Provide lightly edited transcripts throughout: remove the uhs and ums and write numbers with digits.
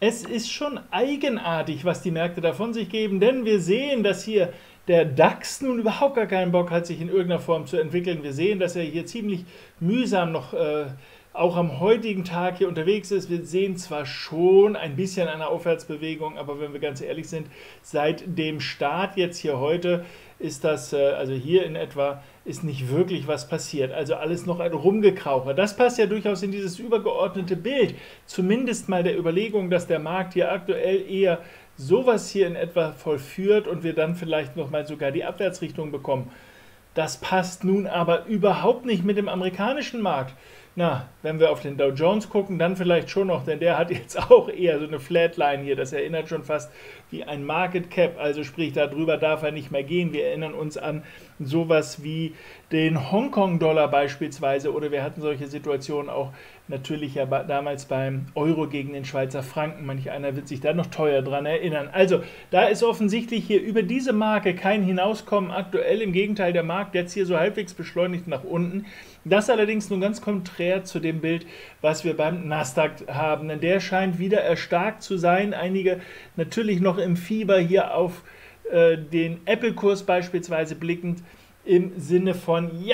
Es ist schon eigenartig, was die Märkte davon sich geben, denn wir sehen, dass hier der DAX nun überhaupt gar keinen Bock hat, sich in irgendeiner Form zu entwickeln. Wir sehen, dass er hier ziemlich mühsam noch auch am heutigen Tag hier unterwegs ist. Wir sehen zwar schon ein bisschen eine Aufwärtsbewegung, aber wenn wir ganz ehrlich sind, seit dem Start jetzt hier heute ist das, also hier in etwa, ist nicht wirklich was passiert. Also alles noch ein Rumgekrauche. Das passt ja durchaus in dieses übergeordnete Bild. Zumindest mal der Überlegung, dass der Markt hier aktuell eher sowas hier in etwa vollführt und wir dann vielleicht nochmal sogar die Abwärtsrichtung bekommen. Das passt nun aber überhaupt nicht mit dem amerikanischen Markt. Na, wenn wir auf den Dow Jones gucken, dann vielleicht schon noch, denn der hat jetzt auch eher so eine Flatline hier. Das erinnert schon fast wie ein Market Cap, also sprich, darüber darf er nicht mehr gehen. Wir erinnern uns an sowas wie den Hongkong-Dollar beispielsweise oder wir hatten solche Situationen auch natürlich ja damals beim Euro gegen den Schweizer Franken. Manch einer wird sich da noch teuer dran erinnern. Also, da ist offensichtlich hier über diese Marke kein Hinauskommen aktuell. Im Gegenteil, der Markt jetzt hier so halbwegs beschleunigt nach unten. Das allerdings nun ganz konträr zu dem Bild, was wir beim Nasdaq haben. Denn der scheint wieder erstarkt zu sein. Einige natürlich noch im Fieber hier auf den Apple-Kurs beispielsweise blickend. Im Sinne von, ja,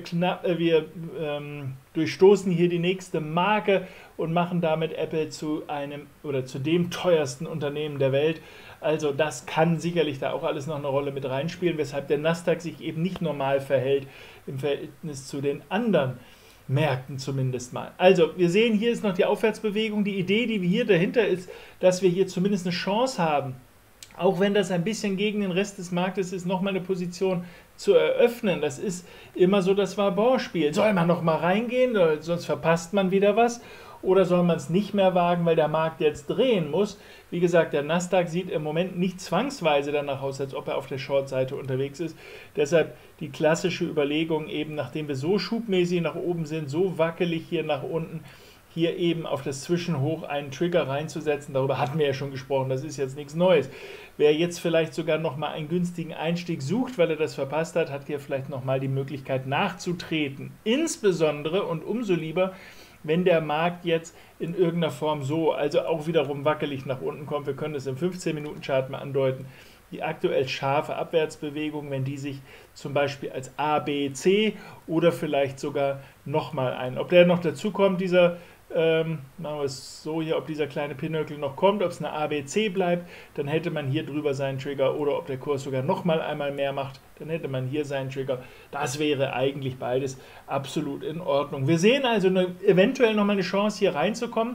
wir durchstoßen hier die nächste Marke und machen damit Apple zu einem oder zu dem teuersten Unternehmen der Welt. Also das kann sicherlich da auch alles noch eine Rolle mit reinspielen, weshalb der Nasdaq sich eben nicht normal verhält im Verhältnis zu den anderen Märkten zumindest mal. Also wir sehen, hier ist noch die Aufwärtsbewegung. Die Idee, die hier dahinter ist, dass wir hier zumindest eine Chance haben, auch wenn das ein bisschen gegen den Rest des Marktes ist, nochmal eine Position zu eröffnen. Das ist immer so das War-Bor-Spiel. Soll man noch mal reingehen, sonst verpasst man wieder was? Oder soll man es nicht mehr wagen, weil der Markt jetzt drehen muss? Wie gesagt, der Nasdaq sieht im Moment nicht zwangsweise danach aus, als ob er auf der Short-Seite unterwegs ist. Deshalb die klassische Überlegung eben, nachdem wir so schubmäßig nach oben sind, so wackelig hier nach unten, hier eben auf das Zwischenhoch einen Trigger reinzusetzen. Darüber hatten wir ja schon gesprochen, das ist jetzt nichts Neues. Wer jetzt vielleicht sogar nochmal einen günstigen Einstieg sucht, weil er das verpasst hat, hat hier vielleicht nochmal die Möglichkeit nachzutreten. Insbesondere und umso lieber, wenn der Markt jetzt in irgendeiner Form so, also auch wiederum wackelig nach unten kommt. Wir können das im 15-Minuten-Chart mal andeuten. Die aktuell scharfe Abwärtsbewegung, wenn die sich zum Beispiel als A, B, C oder vielleicht sogar nochmal ein. Ob der noch dazu kommt, dieser machen wir es so hier, ob dieser kleine Pinökel noch kommt, ob es eine ABC bleibt, dann hätte man hier drüber seinen Trigger oder ob der Kurs sogar nochmal einmal mehr macht, dann hätte man hier seinen Trigger. Das wäre eigentlich beides absolut in Ordnung. Wir sehen also eventuell nochmal eine Chance hier reinzukommen,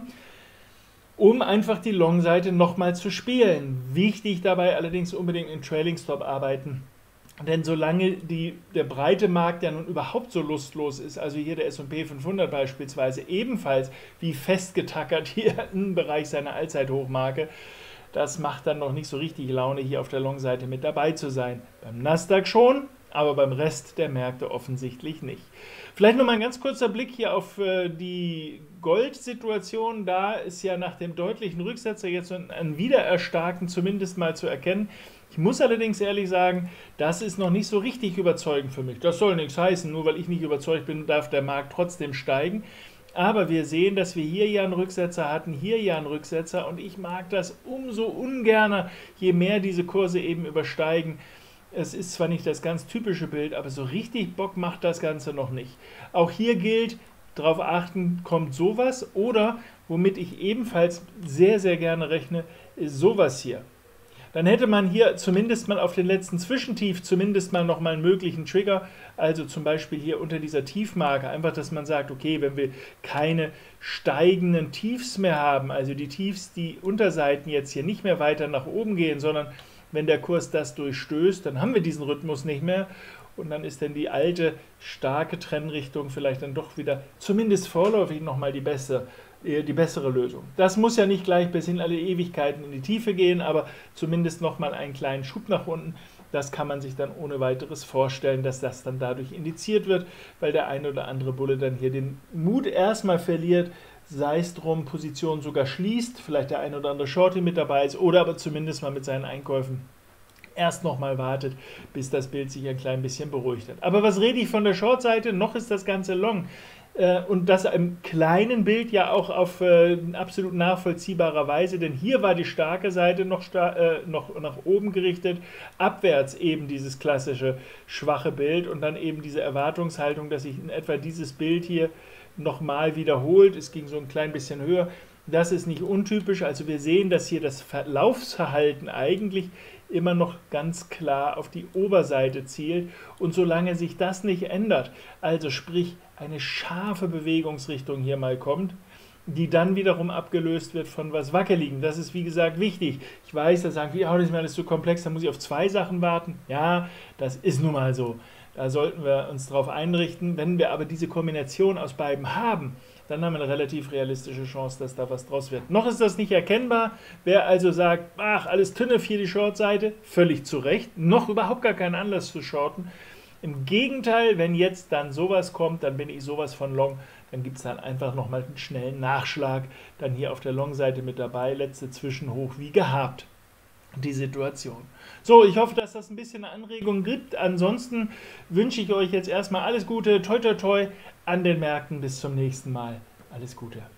um einfach die Long-Seite nochmal zu spielen. Wichtig dabei allerdings unbedingt in Trailing Stop arbeiten. Denn solange der breite Markt ja nun überhaupt so lustlos ist, also hier der S&P 500 beispielsweise ebenfalls wie festgetackert hier im Bereich seiner Allzeithochmarke, das macht dann noch nicht so richtig Laune, hier auf der Long-Seite mit dabei zu sein. Beim Nasdaq schon, aber beim Rest der Märkte offensichtlich nicht. Vielleicht nochmal ein ganz kurzer Blick hier auf die Goldsituation. Da ist ja nach dem deutlichen Rücksetzer jetzt ein Wiedererstarken zumindest mal zu erkennen. Ich muss allerdings ehrlich sagen, das ist noch nicht so richtig überzeugend für mich. Das soll nichts heißen, nur weil ich nicht überzeugt bin, darf der Markt trotzdem steigen. Aber wir sehen, dass wir hier ja einen Rücksetzer hatten, hier ja einen Rücksetzer und ich mag das umso ungerner, je mehr diese Kurse eben übersteigen. Es ist zwar nicht das ganz typische Bild, aber so richtig Bock macht das Ganze noch nicht. Auch hier gilt, darauf achten, kommt sowas oder, womit ich ebenfalls sehr, sehr gerne rechne, ist sowas hier. Dann hätte man hier zumindest mal auf den letzten Zwischentief zumindest mal nochmal einen möglichen Trigger, also zum Beispiel hier unter dieser Tiefmarke, einfach, dass man sagt, okay, wenn wir keine steigenden Tiefs mehr haben, also die Tiefs, die Unterseiten jetzt hier nicht mehr weiter nach oben gehen, sondern wenn der Kurs das durchstößt, dann haben wir diesen Rhythmus nicht mehr und dann ist dann die alte, starke Trennrichtung vielleicht dann doch wieder zumindest vorläufig nochmal die bessere Lösung. Das muss ja nicht gleich bis in alle Ewigkeiten in die Tiefe gehen, aber zumindest nochmal einen kleinen Schub nach unten. Das kann man sich dann ohne weiteres vorstellen, dass das dann dadurch indiziert wird, weil der eine oder andere Bulle dann hier den Mut erstmal verliert, sei es drum, Position sogar schließt, vielleicht der eine oder andere Shorty mit dabei ist oder aber zumindest mal mit seinen Einkäufen erst nochmal wartet, bis das Bild sich ein klein bisschen beruhigt hat. Aber was rede ich von der Short-Seite? Noch ist das Ganze Long. Und das im kleinen Bild ja auch auf absolut nachvollziehbarer Weise, denn hier war die starke Seite noch nach oben gerichtet, abwärts eben dieses klassische schwache Bild und dann eben diese Erwartungshaltung, dass sich in etwa dieses Bild hier nochmal wiederholt. Es ging so ein klein bisschen höher. Das ist nicht untypisch, also wir sehen, dass hier das Verlaufsverhalten eigentlich immer noch ganz klar auf die Oberseite zielt und solange sich das nicht ändert, also sprich eine scharfe Bewegungsrichtung hier mal kommt, die dann wiederum abgelöst wird von was Wackeligen. Das ist wie gesagt wichtig. Ich weiß, da sagen viele, oh, das ist mir alles zu komplex, da muss ich auf zwei Sachen warten. Ja, das ist nun mal so. Da sollten wir uns darauf einrichten. Wenn wir aber diese Kombination aus beiden haben, dann haben wir eine relativ realistische Chance, dass da was draus wird. Noch ist das nicht erkennbar. Wer also sagt, ach, alles Tünnef hier die Short-Seite, völlig zu Recht, noch überhaupt gar keinen Anlass zu shorten. Im Gegenteil, wenn jetzt dann sowas kommt, dann bin ich sowas von Long, dann gibt es dann einfach nochmal einen schnellen Nachschlag, dann hier auf der Long-Seite mit dabei, letzte Zwischenhoch wie gehabt. Die Situation. So, ich hoffe, dass das ein bisschen eine Anregung gibt. Ansonsten wünsche ich euch jetzt erstmal alles Gute, toi toi toi an den Märkten. Bis zum nächsten Mal. Alles Gute.